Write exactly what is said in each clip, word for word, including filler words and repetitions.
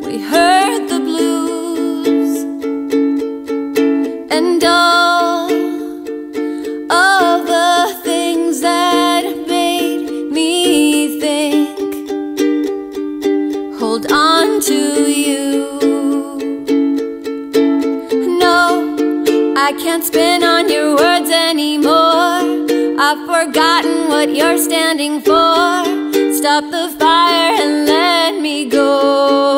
we heard the blues and all of the things that made me think. Hold on to you. No, I can't spin on your words anymore. I've forgotten what you're standing for. Stop the fire and let me go.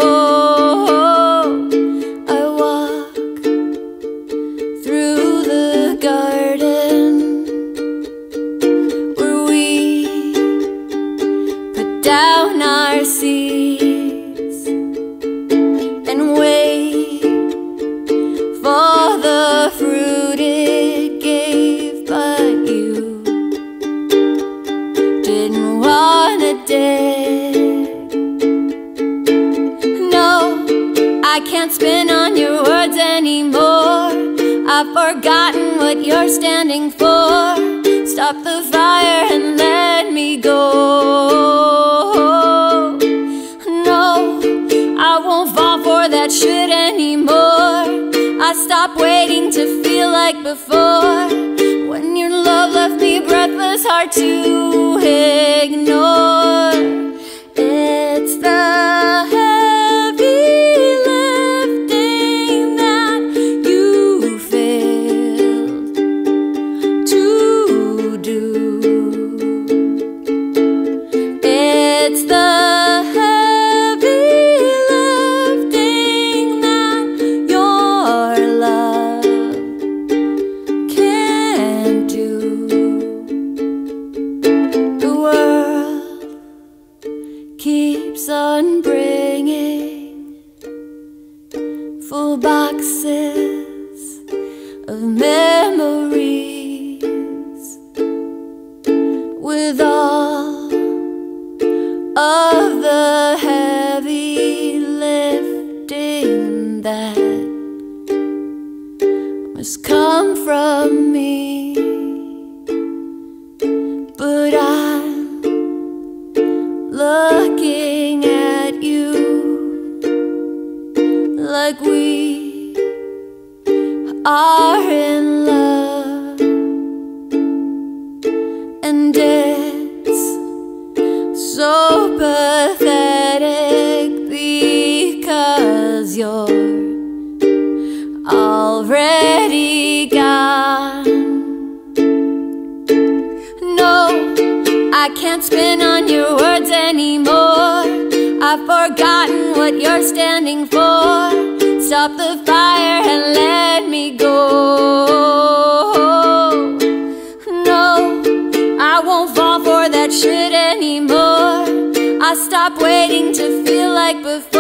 I walk through the garden where we put down our seeds and wait for the fruit it gave, but you didn't wanna dig. No, I can't spin on your words anymore. I've forgotten what you're standing for. Stop the fire and let me go. No, I won't fall for that shit anymore. I stopped waiting to feel like before. When your love left me breathless, hard to ignore. It's the heavy lifting that you failed to do. It's the heavy lifting that your love can't do. The world keeps on bringing full boxes of memories with all of the heavy lifting that must come from me. But I'm looking at you like we are in love, and it's so pathetic because you're already gone. No, I can't spin on your words anymore. I've forgotten what you're standing for. Stop the fire and let me go. No, I won't fall for that shit anymore. I stopped waiting to feel like before.